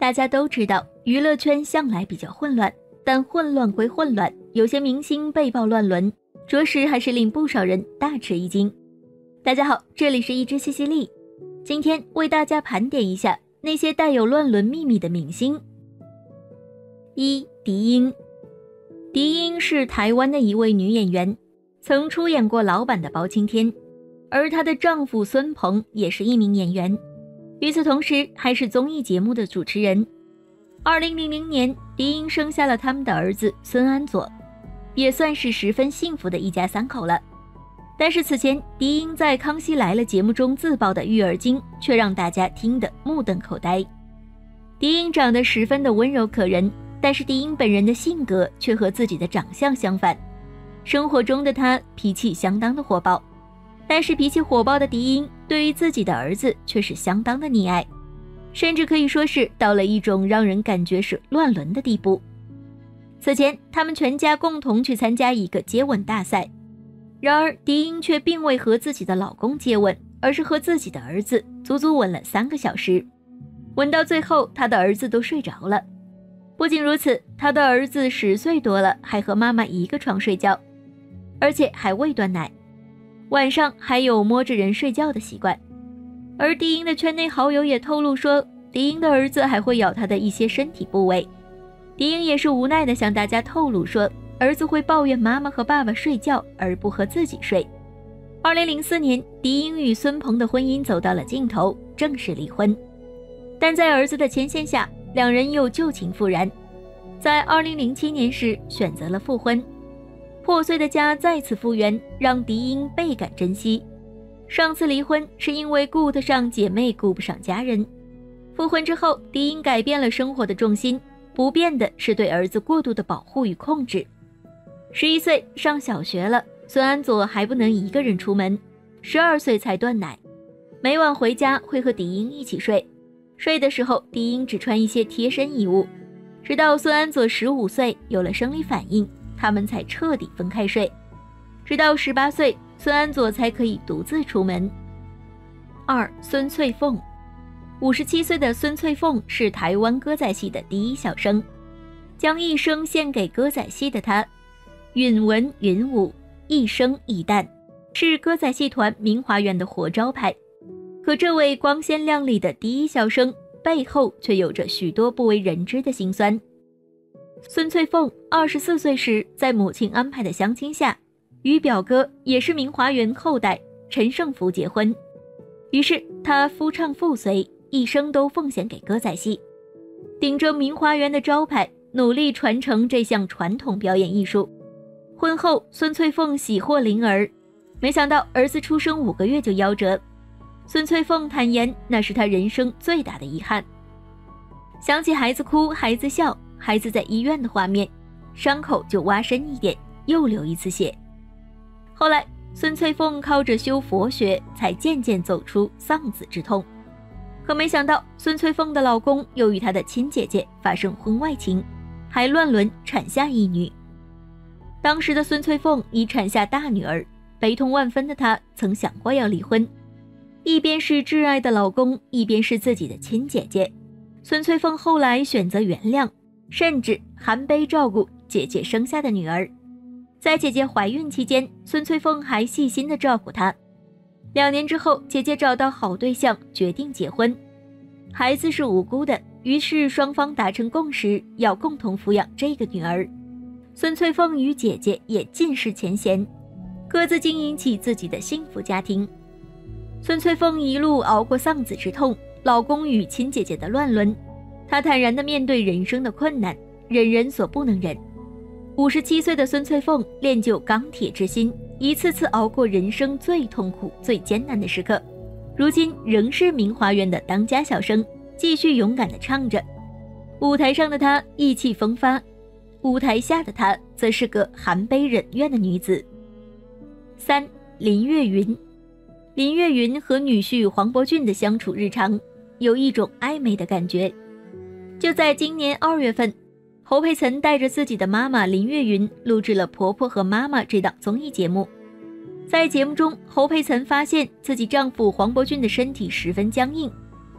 大家都知道，娱乐圈向来比较混乱，但混乱归混乱，有些明星被曝乱伦，着实还是令不少人大吃一惊。大家好，这里是一只西西莉，今天为大家盘点一下那些带有乱伦秘密的明星。1. 狄英。狄英是台湾的一位女演员，曾出演过老版的包青天，而她的丈夫孙鹏也是一名演员，与此同时还是综艺节目的主持人。2000年，狄英生下了他们的儿子孙安佐，也算是十分幸福的一家三口了。但是此前狄英在《康熙来了》节目中自曝的育儿经却让大家听得目瞪口呆。狄英长得十分的温柔可人，但是狄英本人的性格却和自己的长相相反。生活中的她脾气相当的火爆，但是脾气火爆的狄英对于自己的儿子却是相当的溺爱，甚至可以说是到了一种让人感觉是乱伦的地步。此前他们全家共同去参加一个接吻大赛，然而狄英却并未和自己的老公接吻，而是和自己的儿子足足吻了3个小时。吻到最后，他的儿子都睡着了。不仅如此，他的儿子10岁多了，还和妈妈一个床睡觉，而且还未断奶，晚上还有摸着人睡觉的习惯。而狄英的圈内好友也透露说，狄英的儿子还会咬他的一些身体部位。狄英也是无奈地向大家透露说，儿子会抱怨妈妈和爸爸睡觉而不和自己睡。2004年，狄英与孙鹏的婚姻走到了尽头，正式离婚。但在儿子的牵线下，两人又旧情复燃，在2007年时选择了复婚。破碎的家再次复原，让狄英倍感珍惜。上次离婚是因为顾得上姐妹顾不上家人，复婚之后狄英改变了生活的重心，不变的是对儿子过度的保护与控制。11岁上小学了，孙安佐还不能一个人出门，12岁才断奶，每晚回家会和狄英一起睡，睡的时候狄英只穿一些贴身衣物，直到孙安佐15岁有了生理反应，他们才彻底分开睡，直到18岁孙安佐才可以独自出门。2. 孙翠凤。57岁的孙翠凤是台湾歌仔戏的第一小生，将一生献给歌仔戏的她，允文允武，一生一旦，是歌仔戏团明华园的活招牌。可这位光鲜亮丽的第一小生背后却有着许多不为人知的辛酸。孙翠凤24岁时，在母亲安排的相亲下，与表哥也是明华园后代陈胜福结婚，于是他夫唱妇随，一生都奉献给歌仔戏，顶着明华园的招牌，努力传承这项传统表演艺术。婚后孙翠凤喜获麟儿，没想到儿子出生5个月就夭折。孙翠凤坦言，那是她人生最大的遗憾。想起孩子哭孩子笑，孩子在医院的画面，伤口就挖深一点，又流一次血。后来孙翠凤靠着修佛学才渐渐走出丧子之痛，可没想到孙翠凤的老公又与她的亲姐姐发生婚外情，还乱伦产下一女。当时的孙翠凤已产下大女儿，悲痛万分的她曾想过要离婚，一边是挚爱的老公，一边是自己的亲姐姐。孙翠凤后来选择原谅，甚至含悲照顾姐姐生下的女儿。在姐姐怀孕期间，孙翠凤还细心地照顾她。2年之后，姐姐找到好对象，决定结婚。孩子是无辜的，于是双方达成共识，要共同抚养这个女儿。孙翠凤与姐姐也尽释前嫌，各自经营起自己的幸福家庭。孙翠凤一路熬过丧子之痛，老公与亲姐姐的乱伦，她坦然地面对人生的困难，忍人所不能忍。57岁的孙翠凤练就钢铁之心，一次次熬过人生最痛苦最艰难的时刻，如今仍是明华园的当家小生，继续勇敢地唱着。舞台上的她意气风发，舞台下的她则是个含悲忍怨的女子。3. 林月云。林月云和女婿黄渤俊的相处日常有一种暧昧的感觉。就在今年2月份，侯佩岑带着自己的妈妈林月云录制了《婆婆和妈妈》这档综艺节目。在节目中，侯佩岑发现自己丈夫黄渤俊的身体十分僵硬，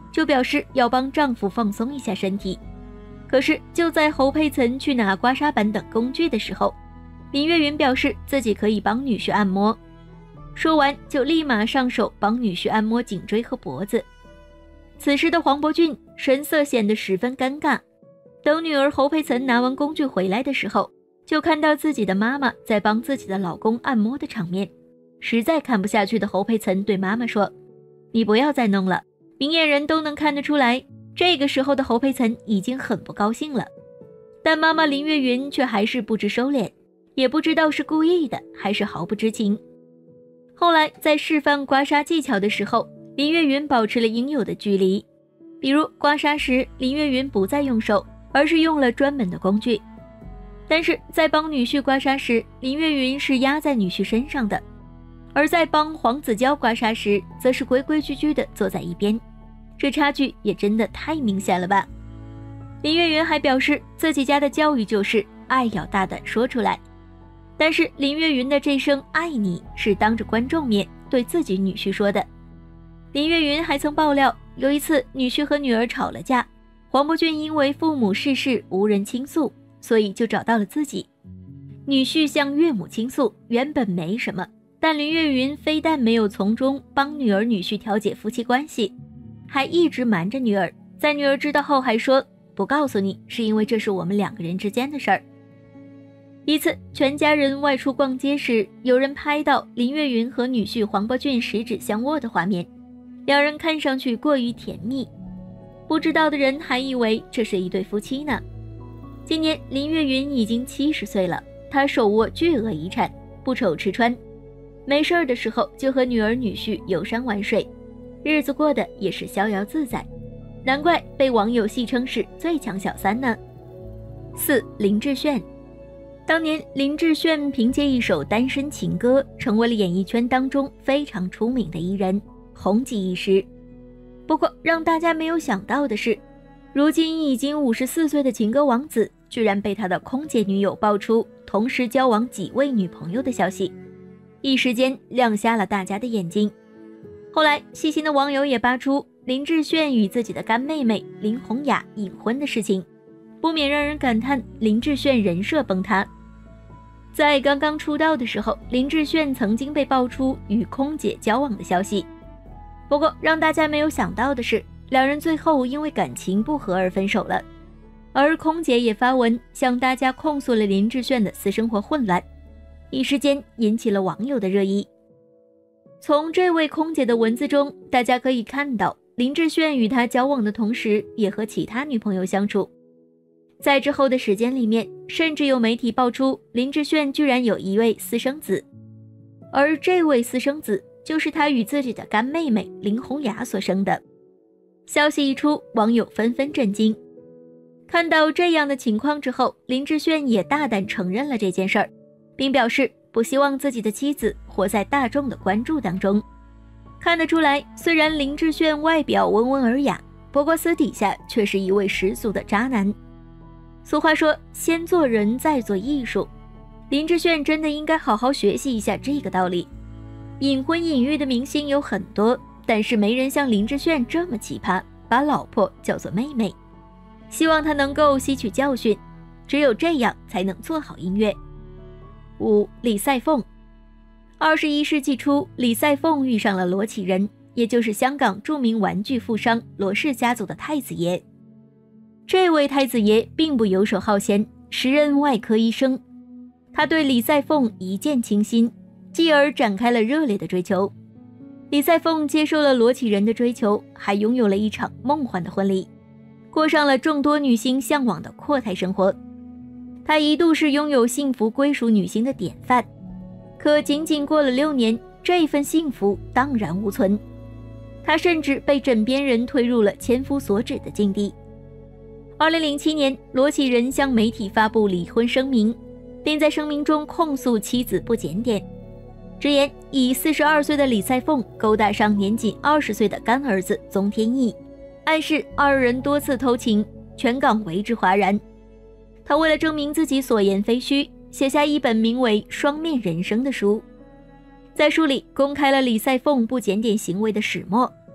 就表示要帮丈夫放松一下身体。可是就在侯佩岑去拿刮痧板等工具的时候，林月云表示自己可以帮女婿按摩，说完就立马上手帮女婿按摩颈椎和脖子。此时的黄伯俊神色显得十分尴尬。等女儿侯佩岑拿完工具回来的时候，就看到自己的妈妈在帮自己的老公按摩的场面，实在看不下去的侯佩岑对妈妈说：“你不要再弄了。”明眼人都能看得出来，这个时候的侯佩岑已经很不高兴了。但妈妈林月云却还是不知收敛，也不知道是故意的还是毫不知情。后来在示范刮痧技巧的时候，林月云保持了应有的距离，比如刮痧时林月云不再用手，而是用了专门的工具。但是在帮女婿刮痧时，林月云是压在女婿身上的，而在帮黄子佼刮痧时，则是规规矩矩地坐在一边。这差距也真的太明显了吧。林月云还表示自己家的教育就是爱要大胆说出来，但是林月云的这声爱你是当着观众面对自己女婿说的。林月云还曾爆料，有一次女婿和女儿吵了架，黄伯俊因为父母逝世无人倾诉，所以就找到了自己。女婿向岳母倾诉原本没什么，但林月云非但没有从中帮女儿女婿调解夫妻关系，还一直瞒着女儿，在女儿知道后还说不告诉你，是因为这是我们两个人之间的事儿。一次全家人外出逛街时，有人拍到林月云和女婿黄伯俊十指相握的画面，两人看上去过于甜蜜，不知道的人还以为这是一对夫妻呢。今年林月云已经70岁了，她手握巨额遗产，不愁吃穿，没事儿的时候就和女儿女婿游山玩水，日子过得也是逍遥自在，难怪被网友戏称是最强小三呢。4. 林志炫。当年林志炫凭借一首单身情歌成为了演艺圈当中非常出名的艺人，红极一时。不过让大家没有想到的是，如今已经54岁的情歌王子居然被他的空姐女友爆出同时交往几位女朋友的消息，一时间亮瞎了大家的眼睛。后来细心的网友也扒出林志炫与自己的干妹妹林红雅隐婚的事情，不免让人感叹林志炫人设崩塌。在刚刚出道的时候，林志炫曾经被爆出与空姐交往的消息，不过让大家没有想到的是，两人最后因为感情不和而分手了。而空姐也发文向大家控诉了林志炫的私生活混乱，一时间引起了网友的热议。从这位空姐的文字中，大家可以看到林志炫与她交往的同时，也和其他女朋友相处。在之后的时间里面，甚至有媒体爆出林志炫居然有一位私生子，而这位私生子就是他与自己的干妹妹林红雅所生的。消息一出，网友纷纷震惊。看到这样的情况之后，林志炫也大胆承认了这件事儿，并表示不希望自己的妻子活在大众的关注当中。看得出来，虽然林志炫外表温文尔雅，不过私底下却是一位十足的渣男。俗话说，先做人再做艺术，林志炫真的应该好好学习一下这个道理。隐婚隐育的明星有很多，但是没人像林志炫这么奇葩，把老婆叫做妹妹。希望他能够吸取教训，只有这样才能做好音乐。5. 李赛凤。21世纪初，李赛凤遇上了罗启仁，也就是香港著名玩具富商罗氏家族的太子爷。这位太子爷并不游手好闲，时任外科医生，他对李赛凤一见倾心，继而展开了热烈的追求。李赛凤接受了罗启仁的追求，还拥有了一场梦幻的婚礼，过上了众多女星向往的阔太生活。她一度是拥有幸福归属女星的典范，可仅仅过了6年，这份幸福荡然无存。她甚至被枕边人推入了千夫所指的境地。2007年，罗启仁向媒体发布离婚声明，并在声明中控诉妻子不检点，直言以42岁的李赛凤勾搭上年仅20岁的干儿子宗天意，暗示二人多次偷情，全港为之哗然。他为了证明自己所言非虚，写下一本名为《双面人生》的书，在书里公开了李赛凤不检点行为的始末。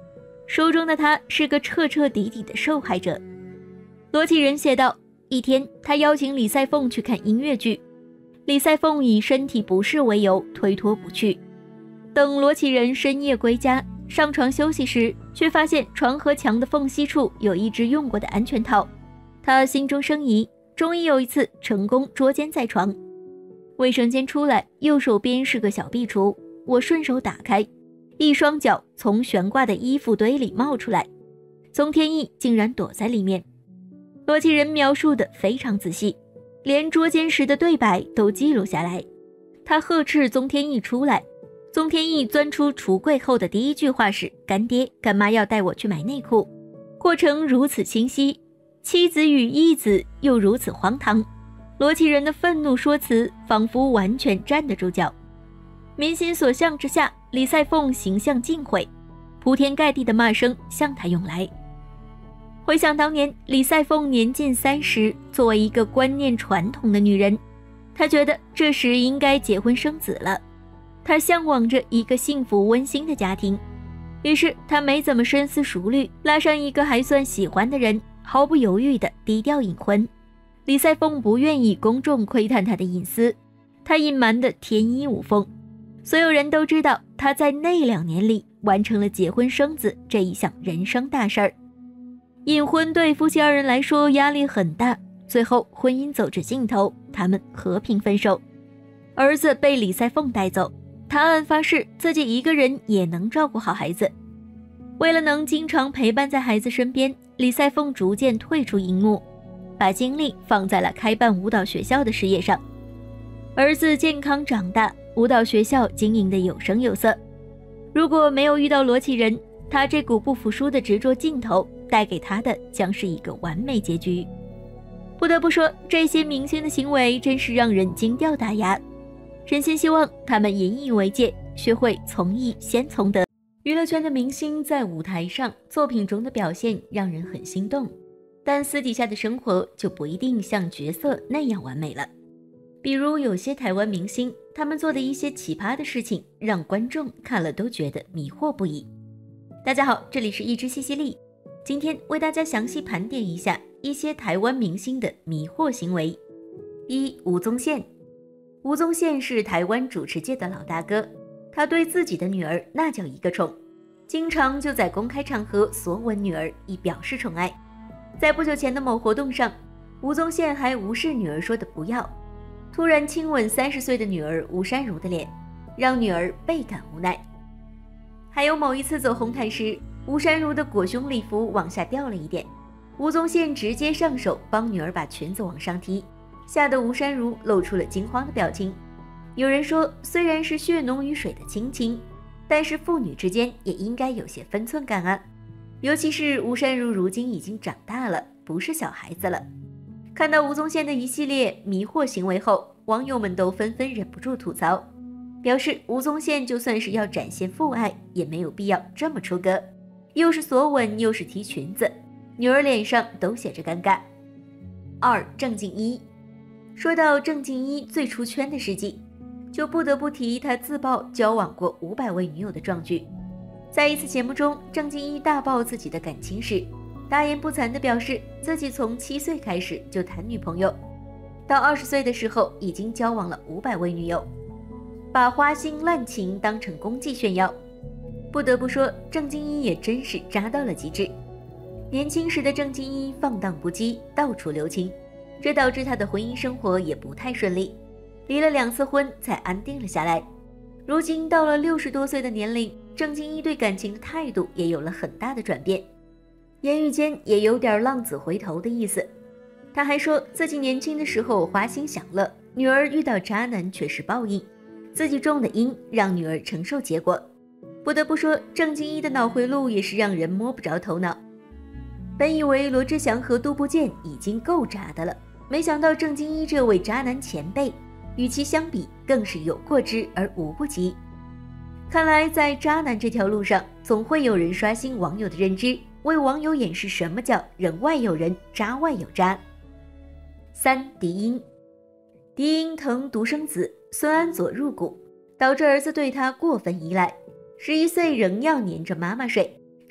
书中的他是个彻彻底底的受害者。罗启人写道，一天他邀请李赛凤去看音乐剧，李赛凤以身体不适为由推脱不去。等罗启人深夜归家，上床休息时，却发现床和墙的缝隙处有一只用过的安全套。他心中生疑，终于有一次成功捉奸在床。卫生间出来，右手边是个小壁橱，我顺手打开，一双脚从悬挂的衣服堆里冒出来，宗天意竟然躲在里面。罗启人描述的非常仔细，连捉奸时的对白都记录下来。他呵斥宗天意出来，宗天意钻出橱柜后的第一句话是：干爹干嘛要带我去买内裤？过程如此清晰，妻子与义子又如此荒唐，罗启人的愤怒说辞仿佛完全站得住脚。民心所向之下，李赛凤形象尽毁，铺天盖地的骂声向他涌来。回想当年，李赛凤年近30，作为一个观念传统的女人，她觉得这时应该结婚生子了。她向往着一个幸福温馨的家庭，于是她没怎么深思熟虑，拉上一个还算喜欢的人，毫不犹豫地低调隐婚。李赛凤不愿意公众窥探她的隐私，她隐瞒得天衣无缝，所有人都知道她在那2年里完成了结婚生子这一项人生大事儿。隐婚对夫妻2人来说压力很大，最后婚姻走至尽头，他们和平分手。儿子被李赛凤带走，他暗发誓自己一个人也能照顾好孩子。为了能经常陪伴在孩子身边，李赛凤逐渐退出荧幕，把精力放在了开办舞蹈学校的事业上。儿子健康长大，舞蹈学校经营得有声有色。如果没有遇到罗启人，他这股不服输的执着劲头带给他的将是一个完美结局。不得不说，这些明星的行为真是让人惊掉大牙。真心希望他们引以为戒，学会从易先从德。娱乐圈的明星在舞台上、作品中的表现让人很心动，但私底下的生活就不一定像角色那样完美了。比如有些台湾明星，他们做的一些奇葩的事情，让观众看了都觉得迷惑不已。大家好，这里是一只西西利，今天为大家详细盘点一下一些台湾明星的迷惑行为。1. 吴宗宪。吴宗宪是台湾主持界的老大哥，他对自己的女儿那叫一个宠，经常就在公开场合索吻女儿以表示宠爱。在不久前的某活动上，吴宗宪还无视女儿说的不要，突然亲吻30岁的女儿吴珊如的脸，让女儿倍感无奈。还有某一次走红毯时，吴珊如的裹胸礼服往下掉了一点，吴宗宪直接上手帮女儿把裙子往上提，吓得吴珊如露出了惊慌的表情。有人说，虽然是血浓于水的亲情，但是父女之间也应该有些分寸感啊。尤其是吴珊如如今已经长大了，不是小孩子了。看到吴宗宪的一系列迷惑行为后，网友们都纷纷忍不住吐槽，表示吴宗宪就算是要展现父爱，也没有必要这么出格，又是索吻又是提裙子，女儿脸上都写着尴尬。2. 郑敬一。说到郑敬一最出圈的事迹，就不得不提他自曝交往过500位女友的壮举。在一次节目中，郑敬一大爆自己的感情史，大言不惭地表示自己从7岁开始就谈女朋友，到20岁的时候已经交往了500位女友，把花心滥情当成功绩炫耀。不得不说，郑敬一也真是渣到了极致。年轻时的郑敬一放荡不羁，到处留情，这导致他的婚姻生活也不太顺利，离了2次婚才安定了下来。如今到了60多岁的年龄，郑敬一对感情的态度也有了很大的转变，言语间也有点浪子回头的意思。他还说自己年轻的时候花心享乐，女儿遇到渣男却是报应，自己种的因让女儿承受结果。不得不说，郑敬一的脑回路也是让人摸不着头脑。本以为罗志祥和杜步剑已经够渣的了，没想到郑敬一这位渣男前辈，与其相比更是有过之而无不及。看来在渣男这条路上，总会有人刷新网友的认知，为网友演示什么叫人外有人，渣外有渣。3. 狄英。狄英疼独生子孙安佐入骨，导致儿子对他过分依赖，11岁仍要黏着妈妈睡，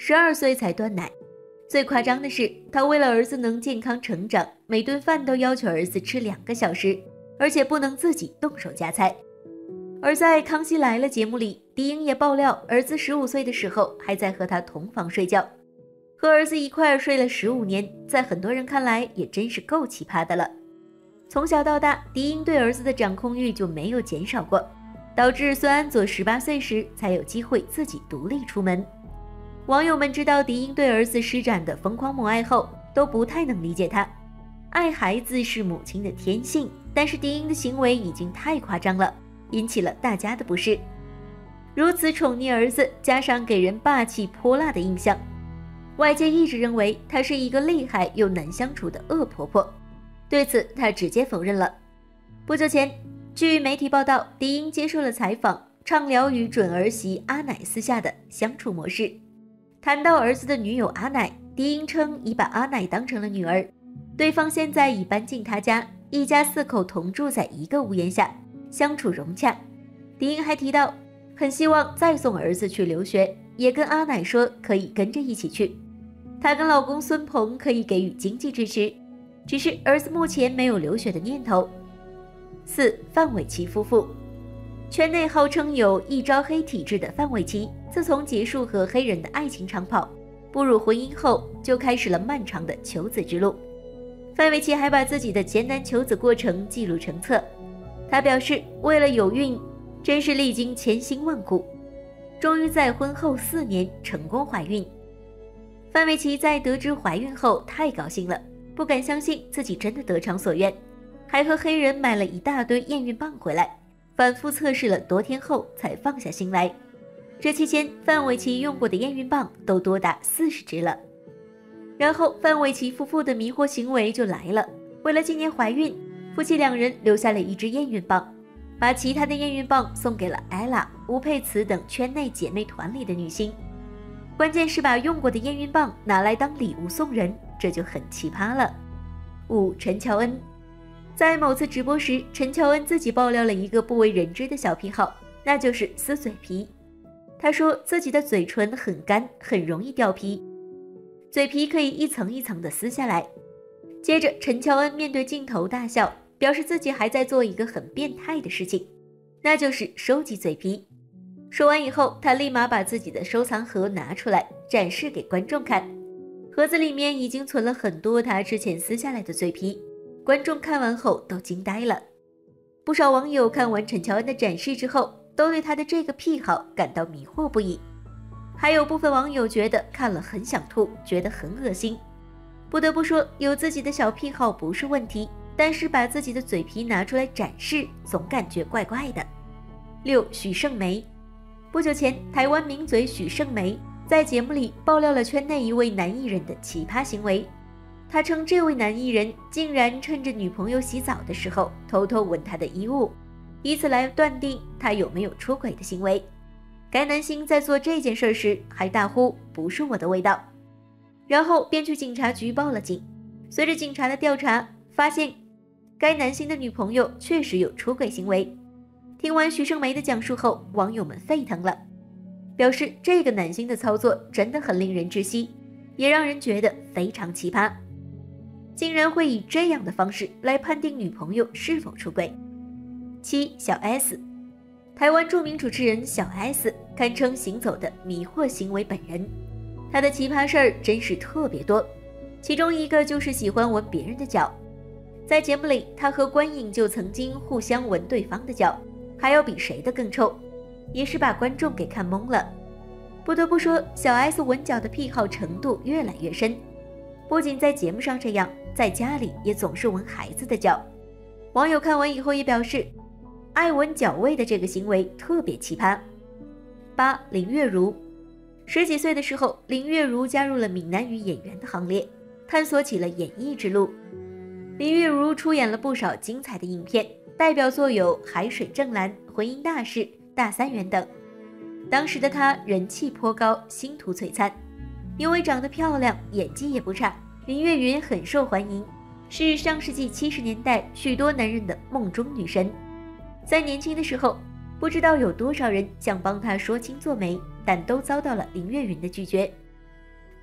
12岁才断奶。最夸张的是，她为了儿子能健康成长，每顿饭都要求儿子吃2个小时，而且不能自己动手夹菜。而在《康熙来了》节目里，狄英也爆料，儿子15岁的时候还在和他同房睡觉，和儿子一块睡了15年，在很多人看来也真是够奇葩的了。从小到大，狄英对儿子的掌控欲就没有减少过，导致孙安佐18岁时才有机会自己独立出门。网友们知道狄英对儿子施展的疯狂母爱后，都不太能理解他。爱孩子是母亲的天性，但是狄英的行为已经太夸张了，引起了大家的不适。如此宠溺儿子，加上给人霸气泼辣的印象，外界一直认为她是一个厉害又难相处的恶婆婆。对此，她直接否认了。不久前，据媒体报道，狄英接受了采访，畅聊与准儿媳阿乃私下的相处模式。谈到儿子的女友阿乃，狄英称已把阿乃当成了女儿，对方现在已搬进他家，一家4口同住在一个屋檐下，相处融洽。狄英还提到，很希望再送儿子去留学，也跟阿乃说可以跟着一起去。她跟老公孙鹏可以给予经济支持，只是儿子目前没有留学的念头。4. 范玮琪夫妇。圈内号称有一招黑体质的范玮琪，自从结束和黑人的爱情长跑，步入婚姻后，就开始了漫长的求子之路。范玮琪还把自己的艰难求子过程记录成册。他表示，为了有孕，真是历经千辛万苦，终于在婚后4年成功怀孕。范玮琪在得知怀孕后太高兴了，不敢相信自己真的得偿所愿，还和黑人买了一大堆验孕棒回来，反复测试了多天后才放下心来。这期间，范玮琪用过的验孕棒都多达40支了。然后，范玮琪夫妇的迷惑行为就来了。为了纪念怀孕，夫妻2人留下了1支验孕棒，把其他的验孕棒送给了 ella、吴佩慈等圈内姐妹团里的女星。关键是把用过的验孕棒拿来当礼物送人，这就很奇葩了。5. 陈乔恩。在某次直播时，陈乔恩自己爆料了一个不为人知的小癖好，那就是撕嘴皮。她说自己的嘴唇很干，很容易掉皮，嘴皮可以一层一层的撕下来。接着，陈乔恩面对镜头大笑，表示自己还在做一个很变态的事情，那就是收集嘴皮。说完以后，她立马把自己的收藏盒拿出来展示给观众看，盒子里面已经存了很多她之前撕下来的嘴皮。观众看完后都惊呆了，不少网友看完陈乔恩的展示之后，都对她的这个癖好感到迷惑不已。还有部分网友觉得看了很想吐，觉得很恶心。不得不说，有自己的小癖好不是问题，但是把自己的嘴皮拿出来展示，总感觉怪怪的。6. 许胜梅。不久前，台湾名嘴许胜梅在节目里爆料了圈内一位男艺人的奇葩行为。他称这位男艺人竟然趁着女朋友洗澡的时候偷偷闻她的衣物，以此来断定他有没有出轨的行为。该男星在做这件事时还大呼不是我的味道，然后便去警察局报了警。随着警察的调查，发现该男星的女朋友确实有出轨行为。听完徐胜梅的讲述后，网友们沸腾了，表示这个男星的操作真的很令人窒息，也让人觉得非常奇葩，竟然会以这样的方式来判定女朋友是否出轨。7. 小 S。 台湾著名主持人小 S 堪称行走的迷惑行为本人，她的奇葩事儿真是特别多，其中一个就是喜欢闻别人的脚。在节目里，她和关颖就曾经互相闻对方的脚，还要比谁的更臭，也是把观众给看懵了。不得不说，小 S 闻脚的癖好程度越来越深，不仅在节目上这样，在家里也总是闻孩子的脚。网友看完以后也表示，爱闻脚味的这个行为特别奇葩。8. 林月如。10几岁的时候，林月如加入了闽南语演员的行列，探索起了演艺之路。林月如出演了不少精彩的影片，代表作有《海水正蓝》《婚姻大事》《大三元》等。当时的她人气颇高，星途璀璨，因为长得漂亮，演技也不差，林月云很受欢迎，是上世纪70年代许多男人的梦中女神。在年轻的时候，不知道有多少人想帮她说青做媒，但都遭到了林月云的拒绝。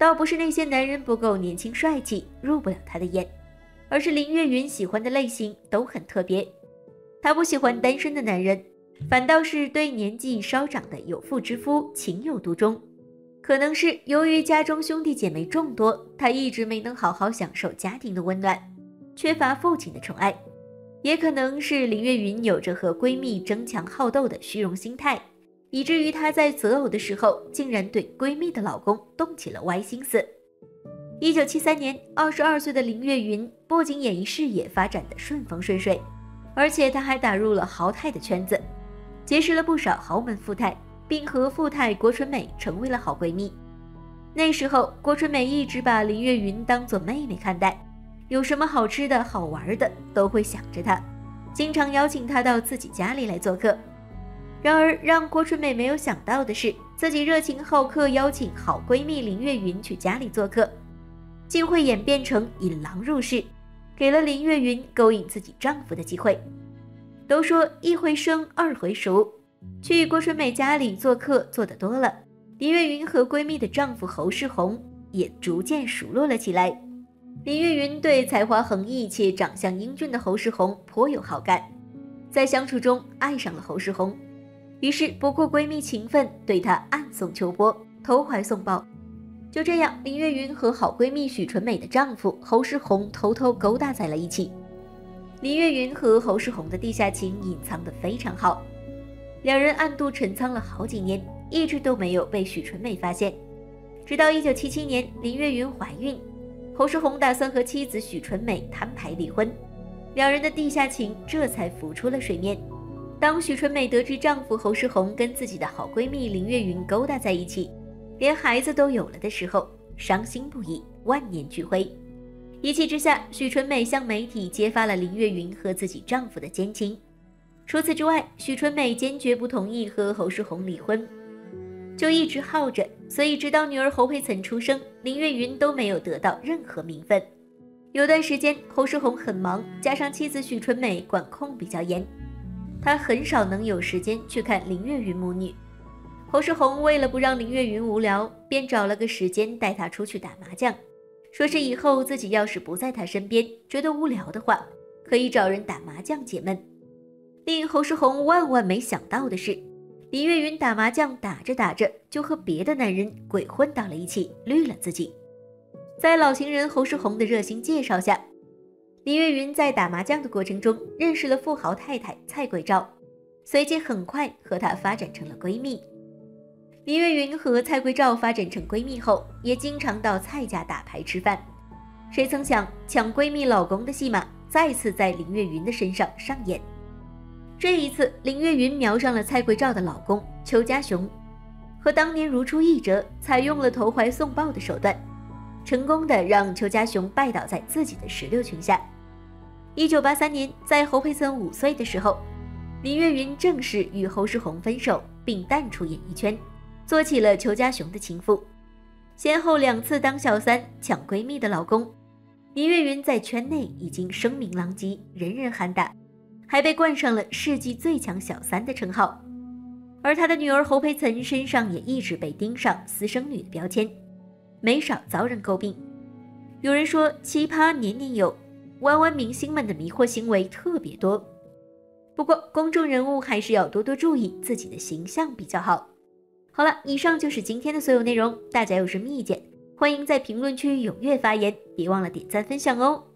倒不是那些男人不够年轻帅气，入不了他的眼，而是林月云喜欢的类型都很特别。她不喜欢单身的男人，反倒是对年纪稍长的有妇之夫情有独钟。可能是由于家中兄弟姐妹众多，她一直没能好好享受家庭的温暖，缺乏父亲的宠爱。也可能是林月云有着和闺蜜争强好斗的虚荣心态，以至于她在择偶的时候竟然对闺蜜的老公动起了歪心思。1973年，22岁的林月云不仅演艺事业发展的顺风顺水，而且她还打入了豪泰的圈子，结识了不少豪门富太，并和富太郭纯美成为了好闺蜜。那时候郭纯美一直把林月云当作妹妹看待，有什么好吃的好玩的都会想着她，经常邀请她到自己家里来做客。然而让郭纯美没有想到的是，自己热情好客邀请好闺蜜林月云去家里做客，竟会演变成引狼入室，给了林月云勾引自己丈夫的机会。都说一回生二回熟，去郭纯美家里做客做得多了，林月云和闺蜜的丈夫侯世宏也逐渐熟络了起来。林月云对才华横溢且长相英俊的侯世宏颇有好感，在相处中爱上了侯世宏，于是不顾闺蜜情分，对她暗送秋波，投怀送抱。就这样，林月云和好闺蜜许纯美的丈夫侯世宏偷偷勾搭在了一起。林月云和侯世宏的地下情隐藏得非常好，两人暗度陈仓了好几年，一直都没有被许纯美发现。直到1977年，林月云怀孕，侯世宏打算和妻子许纯美摊牌离婚，两人的地下情这才浮出了水面。当许纯美得知丈夫侯世宏跟自己的好闺蜜林月云勾搭在一起，连孩子都有了的时候，伤心不已，万念俱灰。一气之下，许纯美向媒体揭发了林月云和自己丈夫的奸情。除此之外，许纯美坚决不同意和侯世宏离婚，就一直耗着，所以直到女儿侯佩岑出生，林月云都没有得到任何名分。有段时间侯世宏很忙，加上妻子许纯美管控比较严，他很少能有时间去看林月云母女。侯世宏为了不让林月云无聊，便找了个时间带她出去打麻将，说是以后自己要是不在她身边，觉得无聊的话，可以找人打麻将解闷。令侯世宏万万没想到的是，林月云打麻将打着打着就和别的男人鬼混到了一起，绿了自己。在老情人侯世宏的热心介绍下，林月云在打麻将的过程中认识了富豪太太蔡桂照，随即很快和她发展成了闺蜜。林月云和蔡桂照发展成闺蜜后，也经常到蔡家打牌吃饭。谁曾想抢闺蜜老公的戏码再次在林月云的身上上演。这一次，林月云瞄上了蔡桂照的老公邱家雄，和当年如出一辙，采用了投怀送抱的手段，成功的让邱家雄拜倒在自己的石榴裙下。1983年，在侯佩岑5岁的时候，林月云正式与侯世宏分手，并淡出演艺圈，做起了邱家雄的情妇。先后2次当小三抢闺蜜的老公，林月云在圈内已经声名狼藉，人人喊打，还被冠上了世纪最强小三的称号。而她的女儿侯佩岑身上也一直被钉上私生女的标签，没少遭人诟病。有人说奇葩年年有，弯弯明星们的迷惑行为特别多。不过公众人物还是要多多注意自己的形象比较好。好了，以上就是今天的所有内容，大家有什么意见，欢迎在评论区踊跃发言，别忘了点赞分享哦。